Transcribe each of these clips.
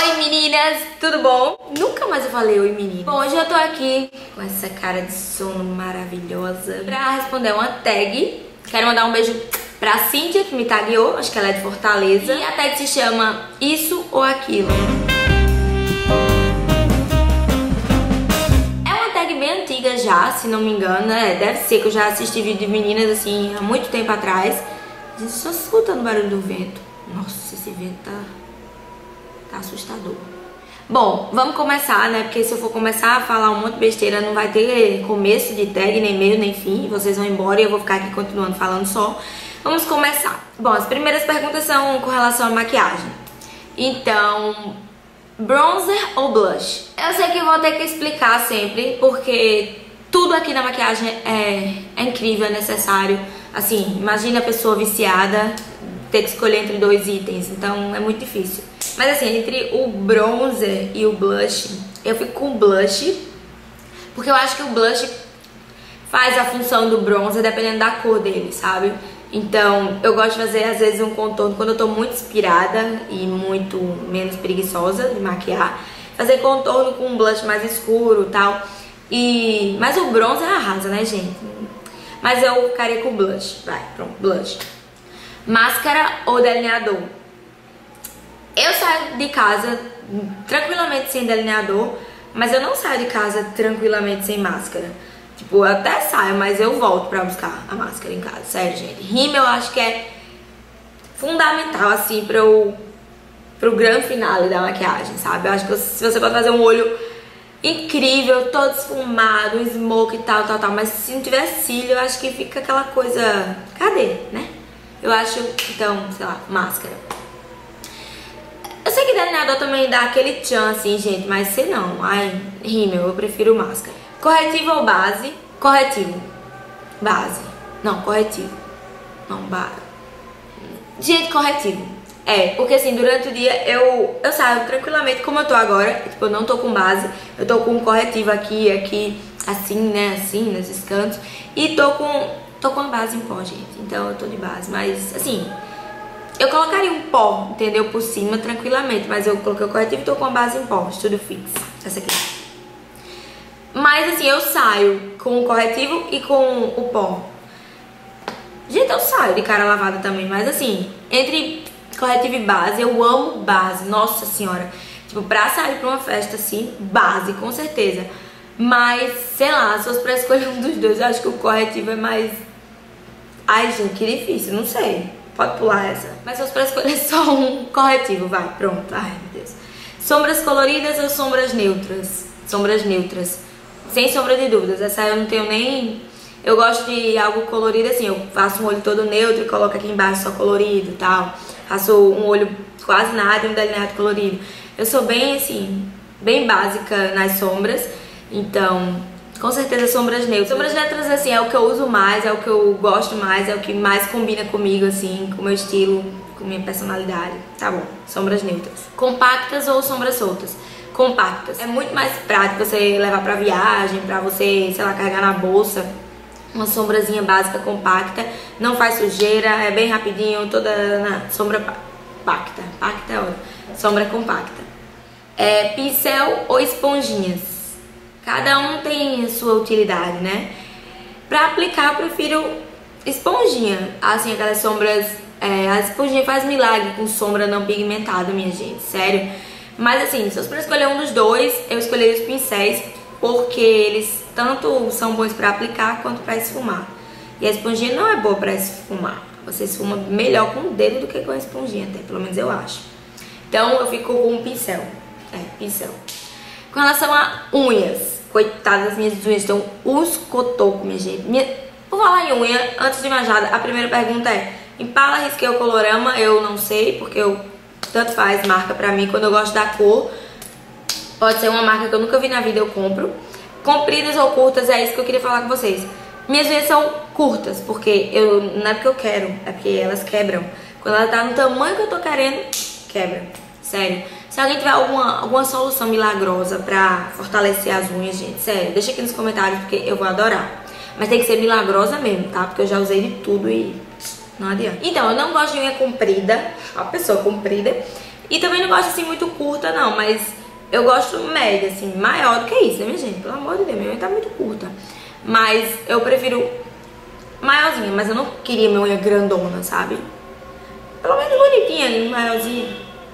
Oi meninas, tudo bom? Nunca mais eu falei oi meninas. Bom, hoje eu tô aqui com essa cara de sono maravilhosa pra responder uma tag. Quero mandar um beijo pra Cíntia, que me tagueou, acho que ela é de Fortaleza. E a tag se chama Isso ou Aquilo. É uma tag bem antiga já, se não me engano, né? Deve ser que eu já assisti vídeo de meninas assim há muito tempo atrás. Gente, só escutando o barulho do vento. Nossa, esse vento tá assustador. Bom, vamos começar, né? Porque se eu for começar a falar um monte de besteira, não vai ter começo de tag, nem meio, nem fim. Vocês vão embora e eu vou ficar aqui continuando falando só. Vamos começar. Bom, as primeiras perguntas são com relação à maquiagem. Então, bronzer ou blush? Eu sei que eu vou ter que explicar sempre, porque tudo aqui na maquiagem é incrível, é necessário. Assim, imagina a pessoa viciada ter que escolher entre dois itens, então é muito difícil. Mas assim, entre o bronzer e o blush, eu fico com o blush, porque eu acho que o blush faz a função do bronzer dependendo da cor dele, sabe? Então, eu gosto de fazer às vezes um contorno quando eu tô muito inspirada e muito menos preguiçosa de maquiar. Fazer contorno com um blush mais escuro e tal. Mas o bronzer arrasa, né, gente? Mas eu ficaria com o blush. Vai, pronto, blush. Máscara ou delineador? Eu saio de casa tranquilamente sem delineador, mas eu não saio de casa tranquilamente sem máscara. Tipo, eu até saio, mas eu volto pra buscar a máscara em casa. Sério, gente. Rímel eu acho que é fundamental, assim, pro grande finale da maquiagem, sabe? Eu acho que se você pode fazer um olho incrível, todo esfumado, smoke e tal, mas se não tiver cílio, eu acho que fica aquela coisa... Cadê, né? Eu acho, então, sei lá, máscara. Eu sei que delineador também dá aquele tchan, assim, gente, mas sei não. Ai, rímel, eu prefiro máscara. Corretivo ou base? Corretivo. Base. Não, corretivo. Não, base. Gente, corretivo. Porque assim, durante o dia eu saio tranquilamente como eu tô agora. Tipo, eu não tô com base. Eu tô com um corretivo aqui, assim, né, assim, nesses cantos. E tô com a base em pó, gente. Então eu tô de base, mas assim... Eu colocaria um pó, entendeu? Por cima, tranquilamente. Mas eu coloquei o corretivo e tô com a base em pó. Studio Fix. Essa aqui. Mas assim, eu saio com o corretivo e com o pó. Gente, eu saio de cara lavada também. Mas assim, entre corretivo e base, eu amo base. Nossa senhora. Tipo, pra sair pra uma festa assim, base, com certeza. Mas, sei lá, se fosse pra escolher um dos dois, eu acho que o corretivo é mais... Ai, gente, que difícil, não sei. Pode pular essa. Mas se fosse pra escolher só um corretivo, vai, pronto. Ai, meu Deus. Sombras coloridas ou sombras neutras? Sombras neutras. Sem sombra de dúvidas. Essa eu não tenho nem... Eu gosto de algo colorido assim. Eu faço um olho todo neutro e coloco aqui embaixo só colorido e tal. Faço um olho quase nada e um delineado colorido. Eu sou bem assim, bem básica nas sombras. Então... Com certeza sombras neutras. Sombras neutras, assim, é o que eu uso mais, é o que eu gosto mais, é o que mais combina comigo, assim, com o meu estilo, com minha personalidade. Tá bom, sombras neutras. Compactas ou sombras soltas? Compactas. É muito mais prático você levar pra viagem, pra você, sei lá, carregar na bolsa. Uma sombrazinha básica compacta, não faz sujeira, é bem rapidinho, toda na sombra pacta. Pacta é ótimo. Sombra compacta. Pincel ou esponjinhas? Cada um tem a sua utilidade, né? Pra aplicar, eu prefiro esponjinha. Assim, aquelas sombras... a esponjinha faz milagre com sombra não pigmentada, minha gente. Sério. Mas assim, se eu for escolher um dos dois, eu escolheria os pincéis, porque eles tanto são bons pra aplicar quanto pra esfumar. E a esponjinha não é boa pra esfumar. Você esfuma melhor com o dedo do que com a esponjinha, até. Pelo menos eu acho. Então, eu fico com um pincel. Pincel. Com relação a unhas... Coitadas das minhas unhas, estão uns cotocos, minha gente. Por falar em unha, antes de mais nada, a primeira pergunta é: Impala, risquei ou colorama? Eu não sei, porque tanto faz marca pra mim. Quando eu gosto da cor, pode ser uma marca que eu nunca vi na vida, eu compro. Compridas ou curtas, é isso que eu queria falar com vocês. Minhas unhas são curtas, porque não é porque eu quero, é porque elas quebram. Quando ela tá no tamanho que eu tô querendo, quebra. Sério. Se alguém tiver alguma solução milagrosa pra fortalecer as unhas, gente, sério, deixa aqui nos comentários, porque eu vou adorar. Mas tem que ser milagrosa mesmo, tá? Porque eu já usei de tudo e não adianta. Então, eu não gosto de unha comprida, uma pessoa comprida. E também não gosto assim muito curta não, mas eu gosto média, assim, maior do que isso, né minha gente? Pelo amor de Deus, minha unha tá muito curta. Mas eu prefiro maiorzinha, mas eu não queria minha unha grandona, sabe? Pelo menos bonitinha, maiorzinha.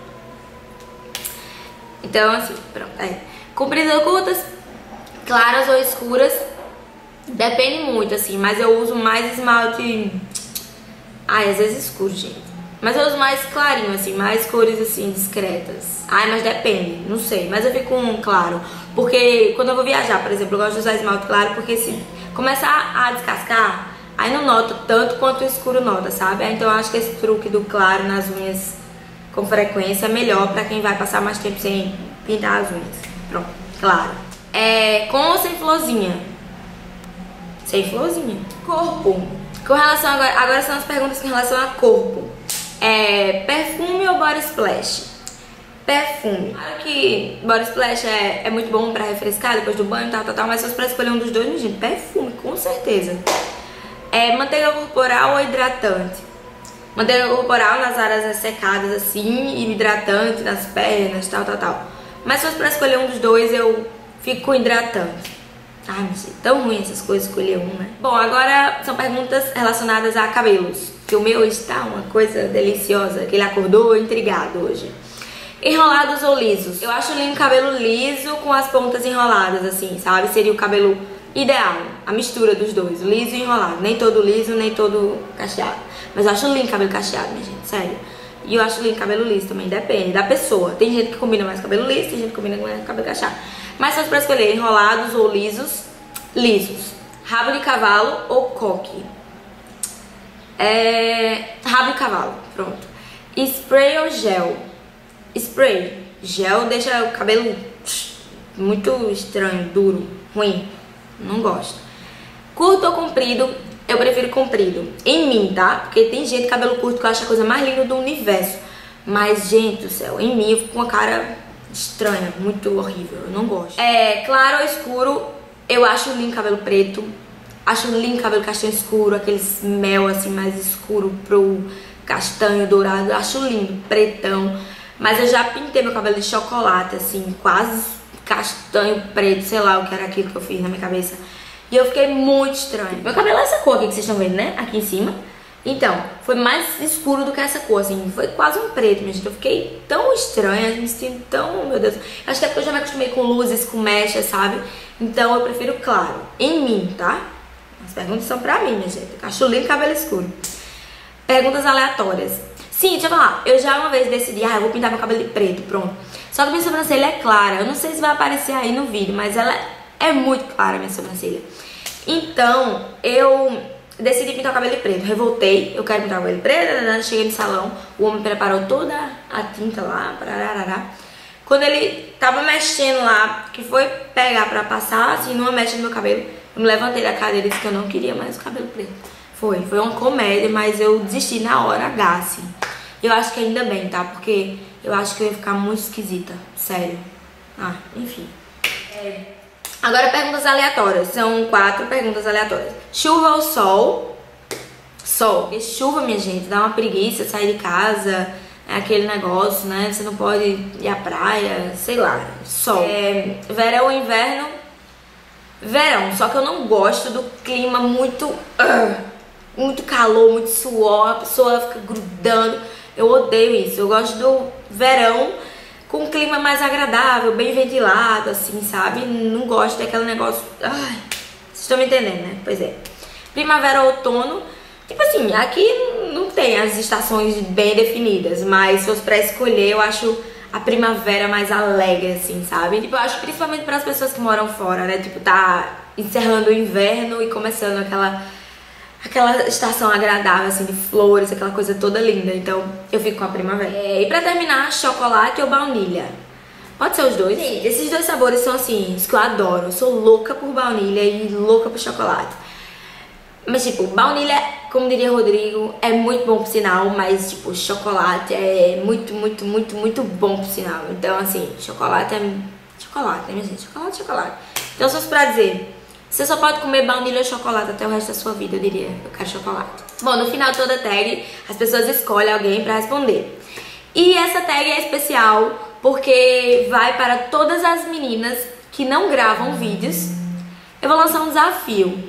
Então assim, pronto, compridas ou curtas, claras ou escuras, depende muito, assim, mas eu uso mais esmalte... Ai, às vezes escuro, gente. Mas eu uso mais clarinho, assim, mais cores, assim, discretas. Ai, mas depende, não sei. Mas eu fico com um claro. Porque quando eu vou viajar, por exemplo, eu gosto de usar esmalte claro, porque se começar a descascar, aí não nota tanto quanto o escuro nota, sabe? Então eu acho que esse truque do claro nas unhas com frequência é melhor pra quem vai passar mais tempo sem pintar as unhas. Pronto, claro. Com ou sem florzinha? Sem florzinha. Corpo. Com relação agora são as perguntas com relação a corpo. Perfume ou body splash? Perfume. Claro que body splash é muito bom pra refrescar depois do banho, tal, mas se fosse pra escolher um dos dois, gente, perfume, com certeza. Manteiga corporal ou hidratante? Manteiga corporal nas áreas ressecadas, assim, e hidratante nas pernas, tal. Mas se fosse pra escolher um dos dois, eu fico com hidratante. Ai, não sei, tão ruim essas coisas, escolher um, né? Bom, agora são perguntas relacionadas a cabelos. Que o meu está uma coisa deliciosa, que ele acordou intrigado hoje. Enrolados ou lisos? Eu acho lindo cabelo liso com as pontas enroladas, assim, sabe? Seria o cabelo ideal, a mistura dos dois, liso e enrolado. Nem todo liso, nem todo cacheado. Mas eu acho lindo cabelo cacheado, minha gente, sério. E eu acho lindo cabelo liso também, depende da pessoa. Tem gente que combina mais cabelo liso, tem gente que combina mais cabelo cacheado. Mas se fosse pra escolher enrolados ou lisos, lisos. Rabo de cavalo ou coque? Rabo de cavalo, pronto. Spray ou gel? Spray. Gel deixa o cabelo muito estranho, duro, ruim. Não gosto. Curto ou comprido? Eu prefiro comprido. Em mim, tá? Porque tem gente cabelo curto que eu acho a coisa mais linda do universo. Mas, gente do céu, em mim eu fico com uma cara estranha, muito horrível. Eu não gosto. Claro ou escuro? Eu acho lindo cabelo preto. Acho lindo cabelo castanho escuro, aqueles mel assim mais escuro pro castanho dourado. Eu acho lindo, pretão. Mas eu já pintei meu cabelo de chocolate, assim, quase castanho preto, sei lá o que era aquilo que eu fiz na minha cabeça. E eu fiquei muito estranha. Meu cabelo é essa cor aqui que vocês estão vendo, né? Aqui em cima. Então, foi mais escuro do que essa cor, assim. Foi quase um preto, minha gente. Eu fiquei tão estranha, me sentindo tão... Meu Deus. Acho que é porque eu já me acostumei com luzes, com mechas, sabe? Então eu prefiro claro. Em mim, tá? As perguntas são pra mim, minha gente. Acho lindo cabelo escuro. Perguntas aleatórias. Sim, deixa eu falar. Eu já uma vez decidi, eu vou pintar meu cabelo de preto, pronto. Só que minha sobrancelha é clara. Eu não sei se vai aparecer aí no vídeo, mas ela é muito clara, minha sobrancelha. Então, eu decidi pintar o cabelo de preto. Revoltei, eu quero pintar o cabelo de preto. Cheguei no salão, o homem preparou toda a tinta lá. Quando ele tava mexendo lá, que foi pegar pra passar, assim, numa mecha no meu cabelo, eu me levantei da cadeira e disse que eu não queria mais o cabelo preto. Foi uma comédia, mas eu desisti na hora H, assim. Eu acho que ainda bem, tá? Porque eu acho que eu ia ficar muito esquisita, sério. Enfim. Agora perguntas aleatórias, são 4 perguntas aleatórias. Chuva ou sol? Sol. Porque chuva, minha gente, dá uma preguiça sair de casa, é aquele negócio, né? Você não pode ir à praia, sei lá. Sol. Verão ou inverno? Verão, só que eu não gosto do clima muito calor, muito suor, a pessoa fica grudando. Eu odeio isso. Eu gosto do verão com um clima mais agradável, bem ventilado, assim, sabe? Não gosto daquele negócio... Ai, vocês estão me entendendo, né? Pois é. Primavera ou outono? Tipo assim, aqui não tem as estações bem definidas, mas se fosse pra escolher, eu acho a primavera mais alegre, assim, sabe? Tipo, eu acho principalmente para as pessoas que moram fora, né? Tipo, tá encerrando o inverno e começando aquela estação agradável, assim, de flores, aquela coisa toda linda. Então, eu fico com a primavera. E pra terminar, chocolate ou baunilha? Pode ser os dois? Sim, esses dois sabores são, assim, os que eu adoro. Eu sou louca por baunilha e louca por chocolate. Mas, tipo, baunilha, como diria Rodrigo, é muito bom por sinal, mas, tipo, chocolate é muito, muito, muito, muito bom por sinal. Então, assim, chocolate é chocolate, né, minha gente? Chocolate. Então, se fosse pra dizer, você só pode comer baunilha ou chocolate até o resto da sua vida, eu diria, eu quero chocolate. Bom, no final de toda tag, as pessoas escolhem alguém pra responder. E essa tag é especial porque vai para todas as meninas que não gravam vídeos. Eu vou lançar um desafio.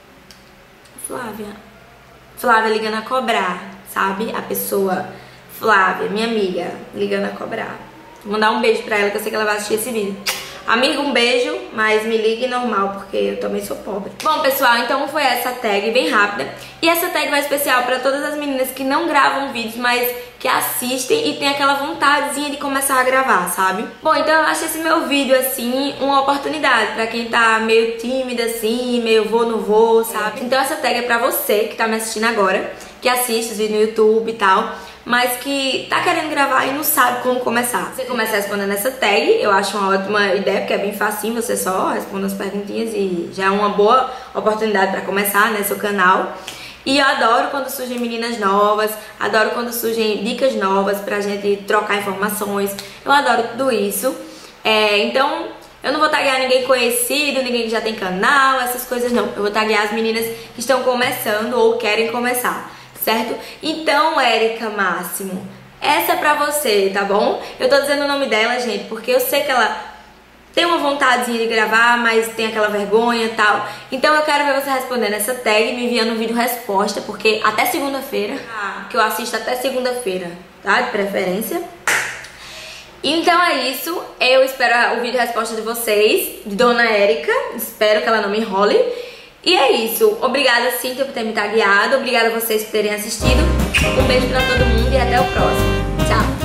Flávia ligando a cobrar, sabe? A pessoa, Flávia, minha amiga, ligando a cobrar. Vou mandar um beijo pra ela, que eu sei que ela vai assistir esse vídeo. Amiga, um beijo, mas me ligue normal, porque eu também sou pobre. Bom, pessoal, então foi essa tag bem rápida. E essa tag vai especial pra todas as meninas que não gravam vídeos, mas que assistem e tem aquela vontadezinha de começar a gravar, sabe? Bom, então eu acho esse meu vídeo, assim, uma oportunidade pra quem tá meio tímida, assim, meio vou, não vou, sabe? Então essa tag é pra você que tá me assistindo agora, que assiste os vídeos no YouTube e tal, mas que tá querendo gravar e não sabe como começar. Você começa respondendo essa tag, eu acho uma ótima ideia, porque é bem facinho, você só responde as perguntinhas e já é uma boa oportunidade pra começar, né, seu canal. E eu adoro quando surgem meninas novas, adoro quando surgem dicas novas pra gente trocar informações, eu adoro tudo isso. Então eu não vou taguear ninguém conhecido, ninguém que já tem canal, essas coisas não. Eu vou taguear as meninas que estão começando ou querem começar, certo? Então, Érica Máximo, essa é pra você, tá bom? Eu tô dizendo o nome dela, gente, porque eu sei que ela tem uma vontadezinha de gravar, mas tem aquela vergonha e tal. Então eu quero ver você respondendo essa tag, me enviando um vídeo resposta, porque até segunda-feira, que eu assisto até segunda-feira, tá? De preferência. Então é isso, eu espero o vídeo resposta de vocês, de Dona Érica, espero que ela não me enrole. E é isso, obrigada Cíntia por ter me tagueado, obrigada a vocês por terem assistido, um beijo pra todo mundo e até o próximo, tchau!